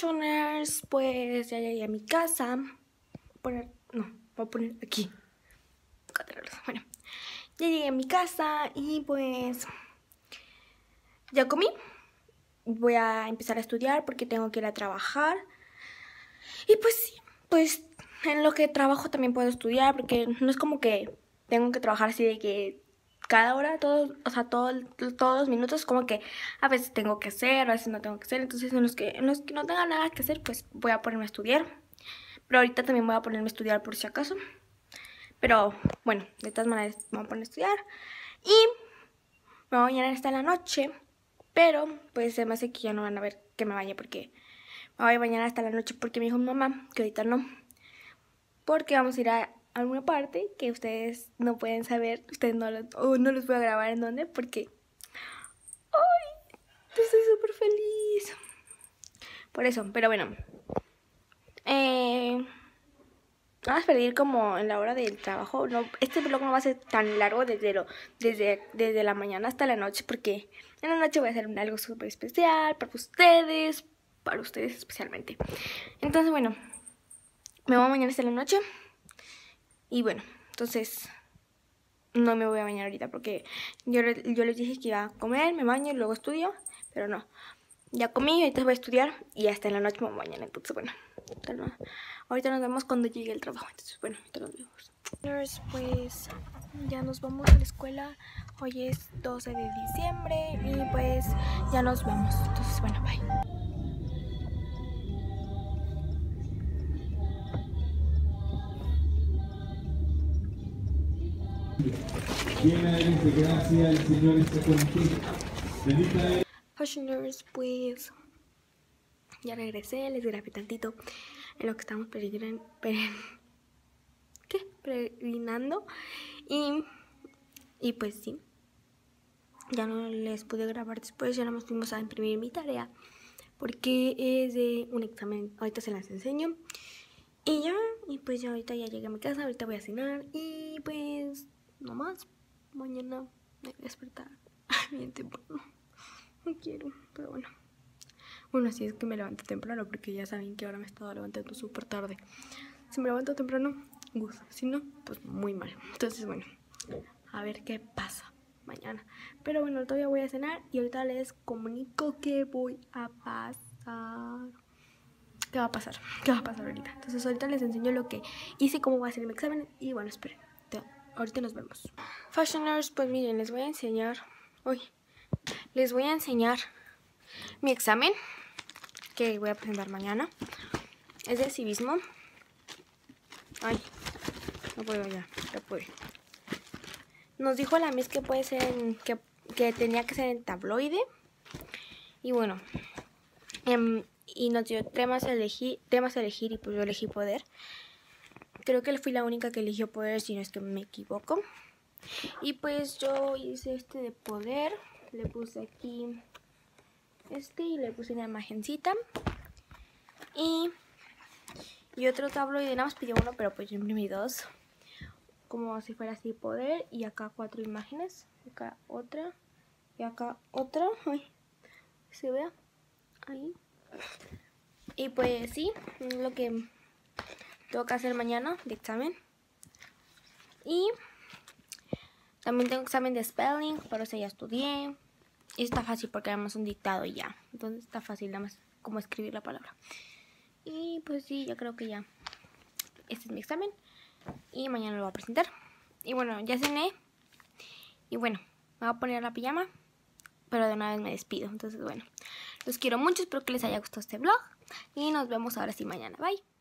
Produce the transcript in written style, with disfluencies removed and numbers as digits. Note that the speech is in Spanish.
Fashioners, pues ya llegué a mi casa. Voy a poner aquí. Bueno, ya llegué a mi casa y pues ya comí. Voy a empezar a estudiar porque tengo que ir a trabajar. Y pues sí, pues en lo que trabajo también puedo estudiar porque no es como que tengo que trabajar así de que cada hora, todos los minutos, como que a veces tengo que hacer, a veces no tengo que hacer. Entonces en los que no tenga nada que hacer, pues voy a ponerme a estudiar. Pero ahorita también voy a ponerme a estudiar por si acaso. Pero bueno, de todas maneras me voy a poner a estudiar. Y me voy a bañar hasta la noche. Pero pues se me hace que ya no van a ver que me bañe porque me voy a bañar hasta la noche porque me dijo mi mamá que ahorita no. Porque vamos a ir a alguna parte que ustedes no pueden saber. Ustedes no los voy a grabar en dónde porque... ¡Ay! Estoy súper feliz. Por eso, pero bueno. Vamos a perder como en la hora del trabajo. No, este vlog no va a ser tan largo desde la mañana hasta la noche porque en la noche voy a hacer algo súper especial para ustedes especialmente. Entonces, bueno, me voy a bañar hasta la noche y bueno, entonces no me voy a bañar ahorita porque yo les dije que iba a comer, me baño y luego estudio, pero no. Ya comí, ahorita voy a estudiar y hasta en la noche me voy a bañar, entonces bueno. Ahorita nos vemos cuando llegue el trabajo. Entonces, bueno, ahorita nos vemos. Pues ya nos vamos a la escuela. Hoy es 12 de diciembre y pues ya nos vamos. Entonces, bueno, bye. Gracias, el Señor está contigo. Fashioners, pues ya regresé, les grabé tantito en lo que estamos peregrinando y pues sí, ya no les pude grabar después, ya nos fuimos a imprimir mi tarea porque es de un examen, ahorita se las enseño y ya, y pues ya ahorita ya llegué a mi casa, ahorita voy a cenar y pues no más, mañana me voy a despertar bien temprano, no quiero, pero bueno. Bueno, así es que me levanto temprano porque ya saben que ahora me he estado levantando súper tarde. Si me levanto temprano, gusto. Si no, pues muy mal. Entonces, bueno, a ver qué pasa mañana. Pero bueno, todavía voy a cenar y ahorita les comunico que voy a pasar. ¿Qué va a pasar? ¿Qué va a pasar ahorita? Entonces ahorita les enseño lo que hice, cómo va a ser mi examen. Y bueno, esperen. Ahorita nos vemos. Fashioners, pues miren, les voy a enseñar. Les voy a enseñar mi examen que voy a presentar mañana. Es de civismo. Ay, no puedo ya pude. Nos dijo la Miss que puede ser que tenía que ser en tabloide. Y bueno, y nos dio temas a elegir y pues yo elegí poder. Creo que fui la única que eligió poder, si no es que me equivoco. Y pues yo hice este de poder. Le puse aquí y le puse una imagencita. Y otro tabloide, nada más pidió uno, pero pues yo imprimí dos. Como si fuera así poder. Y acá 4 imágenes. Acá otra. Y acá otra. Ay, se vea. Ahí. Y pues sí, es lo que tengo que hacer mañana de examen. Y también tengo examen de spelling, pero ese ya estudié. Y está fácil porque además es un dictado y ya. Entonces está fácil nada más como escribir la palabra. Y pues sí, ya creo que ya. Este es mi examen. Y mañana lo voy a presentar. Y bueno, ya cené. Y bueno, me voy a poner la pijama. Pero de una vez me despido. Entonces bueno, los quiero mucho. Espero que les haya gustado este vlog. Y nos vemos ahora sí mañana. Bye.